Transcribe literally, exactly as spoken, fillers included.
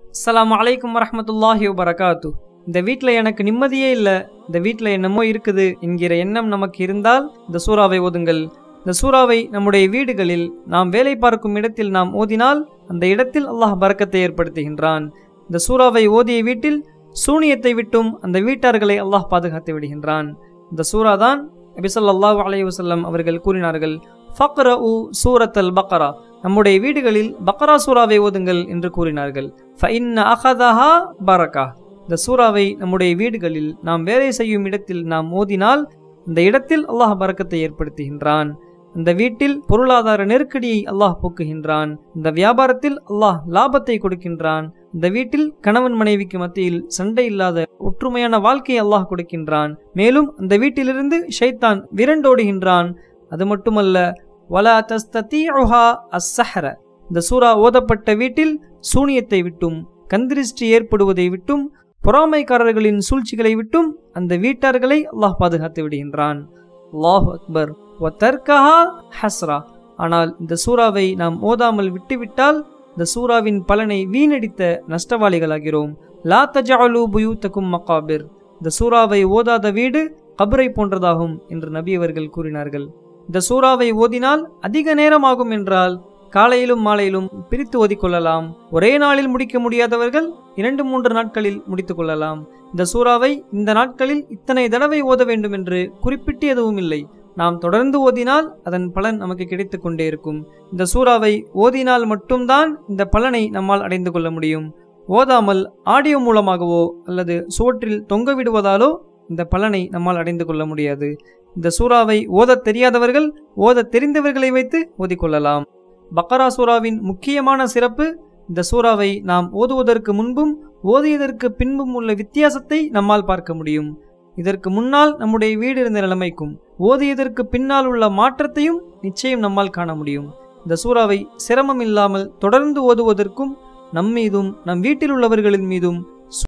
அஸ்ஸலாமு அலைக்கும் வரஹ்மத்துல்லாஹி வபரகாத்து. இந்த வீட்டில் எனக்கு நிம்மதியே இல்லை, இந்த வீட்டில் என்னமோ இருக்குது என்கிற எண்ணம் நமக்கு இருந்தால் இந்த சூறாவை ஓதுங்கள். இந்த சூறாவை நம்முடைய வீடுகளில் நாம் வேலை பார்க்கும் இடத்தில் நாம் ஓதினால் அந்த இடத்தில் அல்லாஹ் பரக்கத்தை ஏற்படுத்துகின்றான். இந்த சூறாவை ஓதிய வீட்டில் சூனியத்தை விட்டும் அந்த வீட்டார்களை அல்லாஹ் பாதுகாத்து விடுகின்றான். இந்த சூறா தான் நபி ஸல்லல்லாஹு அலைஹி வஸல்லம் அவர்கள் கூறினார்கள், ஃபக்ரஉ சூரத்தல் பக்ரா, நம்முடைய வீடுகளில் பக்ரா சூறாவை ஓதுங்கள் என்று கூறினார்கள். ஃபஇன்ன அகதஹா பரக்கா, இந்த சூறாவை நம்முடைய வீடுகளில் நாம் வேலை செய்யும் இடத்தில் நாம் ஓதினால் அந்த இடத்தில் அல்லாஹ் பரக்கத்தை ஏற்படுத்துகின்றான். அந்த வீட்டில் பொருளாதார நெருக்கடியை அல்லாஹ் போக்குகின்றான். இந்த வியாபாரத்தில் அல்லாஹ் லாபத்தை கொடுக்கின்றான். இந்த வீட்டில் கணவன் மனைவிக்கு மத்தியில் சண்டை இல்லாத ஒற்றுமையான வாழ்க்கையை அல்லாஹ் கொடுக்கின்றான். மேலும் அந்த வீட்டிலிருந்து ஷைத்தான் விரண்டோடுகின்றான். அது மட்டுமல்ல, வலா தஸ்ததீஉஹா அஸ்ஸஹர, இந்த சூரா ஓதப்பட்ட வீட்டில் சூனியத்தை விட்டும் கந்திருஷ்டி ஏற்படுவதை விட்டும் பொறாமைக்காரர்களின் சூழ்ச்சிகளை விட்டும் அந்த வீட்டார்களை அல்லாஹ் பாதுகாத்து விடுகின்றான். அல்லாஹு அக்பர். வதர்கஹா ஹஸ்ரா, ஆனால் இந்த சூறாவை நாம் ஓதாமல் விட்டுவிட்டால் இந்த சூறாவின் பலனை வீணடித்த நஷ்டவாளிகளாகிறோம். லா தஜஅலு புயூத்தகும் மகாபிர், இந்த சூறாவை ஓதாத வீடு கபரை போன்றதாகும் என்று நபி அவர்கள் கூறினார்கள். இந்த சூறாவை ஓதினால் அதிக நேரமாகும் என்றால் காலையிலும் மாலையிலும் பிரித்து ஓதிக்கொள்ளலாம். ஒரே நாளில் முடிக்க முடியாதவர்கள் இரண்டு மூன்று நாட்களில் முடித்து கொள்ளலாம். இந்த சூறாவை இந்த நாட்களில் இத்தனை தடவை ஓத வேண்டும் என்று குறிப்பிட்டு எதுவும் இல்லை. நாம் தொடர்ந்து ஓதினால் அதன் பலன் நமக்கு கிடைத்து கொண்டே இருக்கும். இந்த சூறாவை ஓதினால் மட்டும்தான் இந்த பலனை நம்மால் அடைந்து கொள்ள முடியும். ஓதாமல் ஆடியோ மூலமாகவோ அல்லது சுவற்றில் தொங்க விடுவதாலோ இந்த பலனை நம்மால் அடைந்து கொள்ள முடியாது. இந்த சூறாவை ஓத தெரியாதவர்கள் ஓத தெரிந்தவர்களை வைத்து ஓதிக்கொள்ளலாம். பக்ரா சூறாவின் முக்கியமான சிறப்பு, இந்த சூறாவை நாம் ஓதுவதற்கு முன்பும் ஓதியதற்கு பின்பும் உள்ள வித்தியாசத்தை நம்மால் பார்க்க முடியும். இதற்கு முன்னால் நம்முடைய வீடு இருந்த நிலைமைக்கும் ஓதியதற்கு பின்னால் உள்ள மாற்றத்தையும் நிச்சயம் நம்மால் காண முடியும். இந்த சூறாவை சிரமம் இல்லாமல் தொடர்ந்து ஓதுவதற்கும் நம் மீதும் நம் வீட்டில் உள்ளவர்களின் மீதும்